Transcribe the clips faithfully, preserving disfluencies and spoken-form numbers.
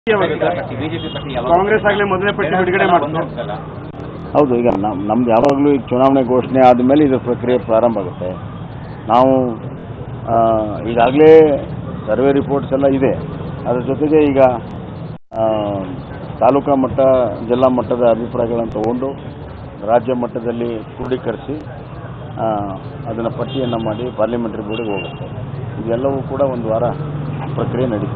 ಕಾಂಗ್ರೆಸ್ ಆಗಲೇ ಮೊದಲನೇ ಪಟ್ಟಿ ಬಿಡುಗಡೆ ಮಾಡ್ತಾರೆ. ಹೌದು, ಈಗ ನಮ್ದು ಯಾವಾಗಲೂ ಈಗ ಚುನಾವಣೆ ಘೋಷಣೆ ಆದಮೇಲೆ ಇದು ಪ್ರಕ್ರಿಯೆ ಪ್ರಾರಂಭ ಆಗುತ್ತೆ. ನಾವು ಈಗಾಗಲೇ ಸರ್ವೆ ರಿಪೋರ್ಟ್ಸ್ ಎಲ್ಲ ಇದೆ. ಅದರ ಜೊತೆಗೆ ಈಗ ತಾಲೂಕಾ ಮಟ್ಟ ಜಿಲ್ಲಾ ಮಟ್ಟದ ಅಭಿಪ್ರಾಯಗಳನ್ನು ತಗೊಂಡು ರಾಜ್ಯ ಮಟ್ಟದಲ್ಲಿ ಕ್ರೋಢೀಕರಿಸಿ ಅದನ್ನು ಪಟ್ಟಿಯನ್ನು ಮಾಡಿ ಪಾರ್ಲಿಮೆಂಟರಿ ಬೋರ್ಡಿಗೆ ಹೋಗುತ್ತೆ. ಇದೆಲ್ಲವೂ ಕೂಡ ಒಂದು ವಾರ ಪ್ರಕ್ರಿಯೆ ನಡೀತದೆ.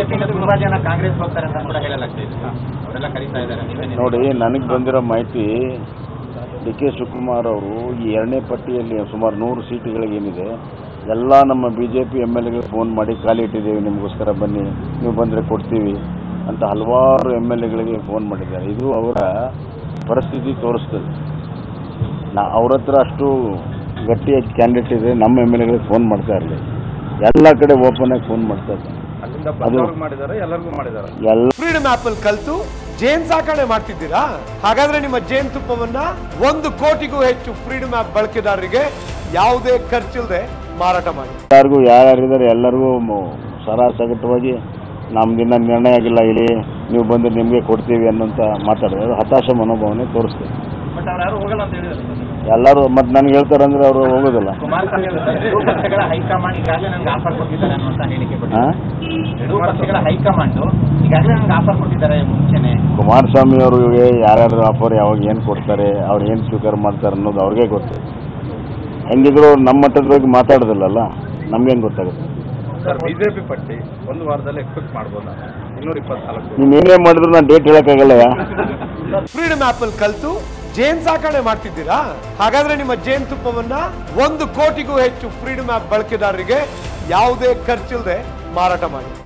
ನೋಡಿ, ನನಗೆ ಬಂದಿರೋ ಮಾಹಿತಿ ಡಿ ಕೆ ಶಿವಕುಮಾರ್ ಅವರು ಈ ಎರಡನೇ ಪಟ್ಟಿಯಲ್ಲಿ ಸುಮಾರು ನೂರು ಸೀಟುಗಳಿಗೇನಿದೆ ಎಲ್ಲ ನಮ್ಮ B J P M L ಎಗಳಿಗೆ ಫೋನ್ ಮಾಡಿ ಖಾಲಿ ಇಟ್ಟಿದ್ದೇವೆ, ನಿಮಗೋಸ್ಕರ ಬನ್ನಿ, ನೀವು ಬಂದರೆ ಕೊಡ್ತೀವಿ ಅಂತ ಹಲವಾರು ಎಮ್ ಎಲ್ ಎಗಳಿಗೆ ಫೋನ್ ಮಾಡಿದ್ದಾರೆ. ಇದು ಅವರ ಪರಿಸ್ಥಿತಿ ತೋರಿಸ್ತದೆ. ನಾ ಅವ್ರ ಹತ್ರ ಅಷ್ಟು ಗಟ್ಟಿಯಾಗಿ ಕ್ಯಾಂಡಿಡೇಟ್ ಇದೆ, ನಮ್ಮ ಎಮ್ ಎಲ್ ಎಗಳಿಗೆ ಫೋನ್ ಮಾಡ್ತಾ ಇರಲಿ, ಎಲ್ಲ ಕಡೆ ಓಪನ್ ಆಗಿ ಫೋನ್ ಮಾಡ್ತಾ ಇದ್ದಾರೆ. ಫ್ರೀಡಮ್ ಆಪ್ ಅಲ್ಲಿ ಕಲ್ತು ಜೇನ್ ಸಾಕಣೆ ಮಾಡ್ತಿದ್ದೀರಾ? ಹಾಗಾದ್ರೆ ನಿಮ್ಮ ಜೇನ್ ತುಪ್ಪವನ್ನ ಒಂದು ಕೋಟಿಗೂ ಹೆಚ್ಚು ಫ್ರೀಡಮ್ ಆಪ್ ಬಳಕೆದಾರರಿಗೆ ಯಾವುದೇ ಖರ್ಚಿಲ್ಲದೆ ಮಾರಾಟ ಮಾಡಿ. ಎಲ್ಲರಿಗೂ ಯಾರ್ಯಾರಿದ್ದಾರೆ ಎಲ್ಲರಿಗೂ ಸರಾಸಗಟವಾಗಿ ನಮ್ದಿನ್ನ ನಿರ್ಣಯ ಆಗಿಲ್ಲ, ಇಲ್ಲಿ ನೀವು ಬಂದು ನಿಮಗೆ ಕೊಡ್ತೀವಿ ಅನ್ನೋಂತ ಮಾತಾಡಿದ್ರೆ ಹತಾಶ ಮನೋಭಾವನೆ ತೋರಿಸ್ತೀವಿ. ಎಲ್ಲರೂ ಮತ್ತೆ ನನಗೆ ಹೇಳ್ತಾರೆ ಅಂದ್ರೆ ಅವರು ಹೋಗೋದಿಲ್ಲ. ಕುಮಾರಸ್ವಾಮಿ ಅವ್ರಿಗೆ ಯಾರ್ಯಾರು ಆಫರ್ ಯಾವಾಗ ಏನು ಕೊಡ್ತಾರೆ, ಅವ್ರು ಏನು ಸ್ವೀಕಾರ ಮಾಡ್ತಾರೆ ಅನ್ನೋದು ಅವ್ರಿಗೆ ಗೊತ್ತು. ಹೆಂಗಿದ್ರು ನಮ್ಮ ಮಟ್ಟದ ಬಗ್ಗೆ ಮಾತಾಡೋದಿಲ್ಲಲ್ಲ, ನಮ್ಗೇನು ಗೊತ್ತಾಗುತ್ತೆ. ಬಿಜೆಪಿ ಪಟ್ಟಿ ಒಂದು ವಾರದಲ್ಲಿ ಎಕ್ಸ್ಪೆಕ್ಟ್ ಮಾಡ್ಬೋದಾ? ಇನ್ನೂರ ಇಪ್ಪತ್ನಾಲ್ಕು ನೀವು ಏನೇ ಮಾಡಿದ್ರು ನಾನು ಡೇಟ್ ಹೇಳಕ್ಕಾಗಲ್ಲ. ಫ್ರೀಡಮ್ ಆಪ್ ಅಲ್ಲಿ ಕಲ್ತು ಜೇನ್ ಸಾಕಣೆ ಮಾಡ್ತಿದ್ದೀರಾ? ಹಾಗಾದ್ರೆ ನಿಮ್ಮ ಜೇನ್ ತುಪ್ಪವನ್ನ ಒಂದು ಕೋಟಿಗೂ ಹೆಚ್ಚು ಫ್ರೀಡಮ್ ಆಪ್ ಬಳಕೆದಾರರಿಗೆ ಯಾವುದೇ ಖರ್ಚಿಲ್ಲದೆ ಮಾರಾಟ ಮಾಡಿ.